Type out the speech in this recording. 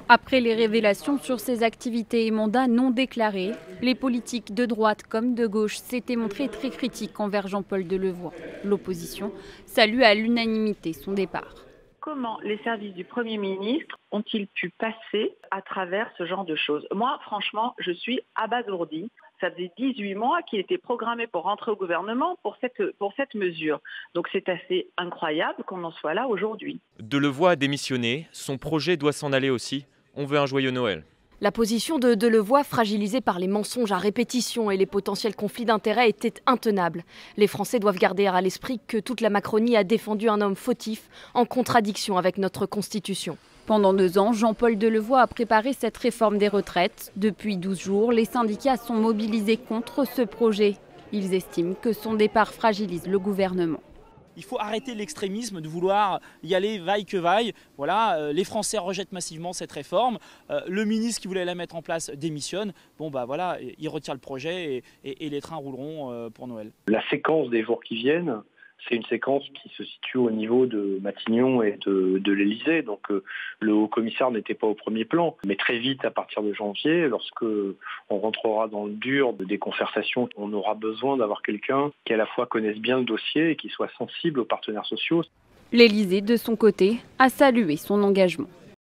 Après les révélations sur ses activités et mandats non déclarés, les politiques de droite comme de gauche s'étaient montrés très critiques envers Jean-Paul Delevoye. L'opposition salue à l'unanimité son départ. Comment les services du Premier ministre ont-ils pu passer à travers ce genre de choses? Moi, franchement, je suis abasourdie. Ça faisait 18 mois qu'il était programmé pour rentrer au gouvernement pour cette mesure. Donc c'est assez incroyable qu'on en soit là aujourd'hui. Delevoye a démissionné, son projet doit s'en aller aussi. On veut un joyeux Noël. La position de Delevoye, fragilisée par les mensonges à répétition et les potentiels conflits d'intérêts, était intenable. Les Français doivent garder à l'esprit que toute la Macronie a défendu un homme fautif, en contradiction avec notre Constitution. Pendant 2 ans, Jean-Paul Delevoye a préparé cette réforme des retraites. Depuis 12 jours, les syndicats sont mobilisés contre ce projet. Ils estiment que son départ fragilise le gouvernement. Il faut arrêter l'extrémisme de vouloir y aller vaille que vaille. Voilà, les Français rejettent massivement cette réforme. Le ministre qui voulait la mettre en place démissionne. Bon bah voilà, il retire le projet et les trains rouleront pour Noël. La séquence des jours qui viennent, c'est une séquence qui se situe au niveau de Matignon et de l'Élysée. Donc le haut-commissaire n'était pas au premier plan. Mais très vite, à partir de janvier, lorsque on rentrera dans le dur des concertations, on aura besoin d'avoir quelqu'un qui à la fois connaisse bien le dossier et qui soit sensible aux partenaires sociaux. L'Élysée, de son côté, a salué son engagement.